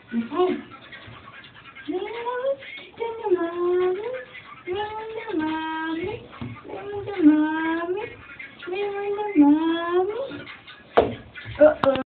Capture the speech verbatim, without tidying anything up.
Mhm. Nilawit kita na mami, lemon na mami, lemon na mami, lemon na mami. Uh-oh.